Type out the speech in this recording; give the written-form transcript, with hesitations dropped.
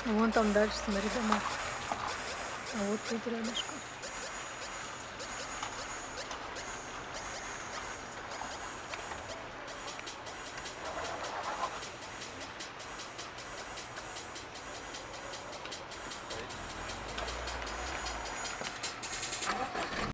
Вон там дальше, смотри, дома. А вот тут рядышком.